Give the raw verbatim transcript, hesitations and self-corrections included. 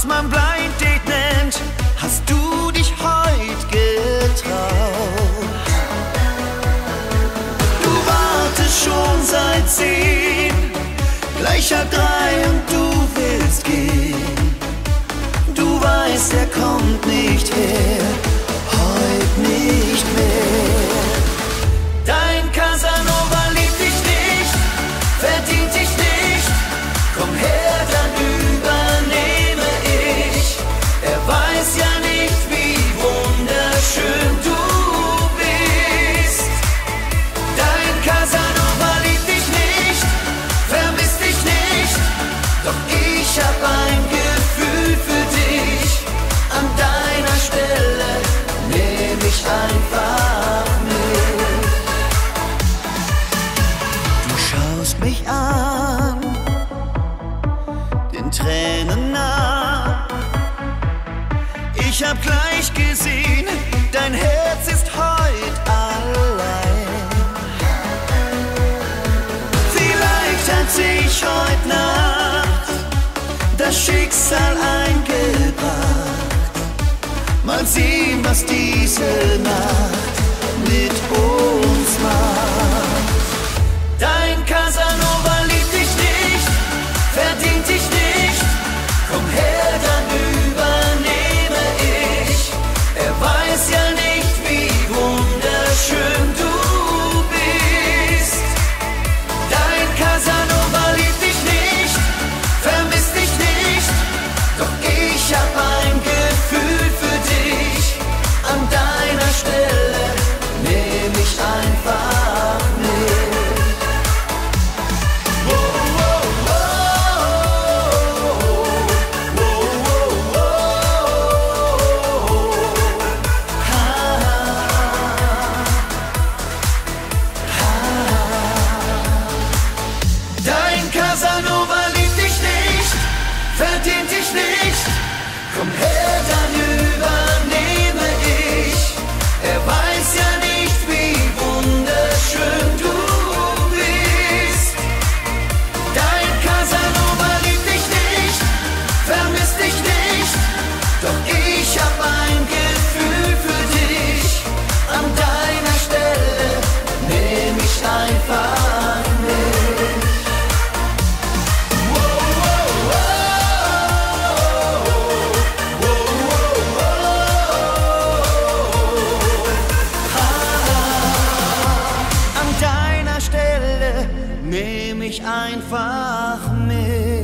was man Blind Date nennt, hast du dich heut getraut. Du wartest schon seit zehn, gleich halb drei und du willst gehen. Du weißt, er kommt nicht her, heut nicht mehr. Dein Casanova liebt dich nicht, verdient dich nicht. Komm her, dann übernehme ich. Er weiß ja nicht, wie wunderschön du bist. Dein Casanova liebt dich nicht, vermisst dich nicht. Doch ich hab ein Gefühl für dich. An deiner Stelle nehm ich einfach mit. Du schaust mich an, den Tränen nah. Ich hab gleich gesehen, dein Herz ist heut allein. Vielleicht hat sich heut Nacht das Schicksal eingebracht. Mal sehen, was diese Nacht mit uns macht. Dein Casanova liebt dich nicht, verdient dich nicht. Komm her, dann übernehme ich. Er weiß ja nicht, wie wunderschön du bist. Dein Casanova liebt dich nicht, vermisst dich nicht. Doch ich hab ein Gefühl für dich. An deiner Stelle nehm ich einfach mit. Casanova liebt dich nicht, verdient dich nicht. Komm her, dann übernehme ich. Er weiß ja nicht, wie wunderschön du bist. Dein Casanova liebt dich nicht, vermisst dich nicht. Doch ich hab ein Gefühl für dich. An deiner Stelle nehm ich einfach mit. Nehm ich einfach mit.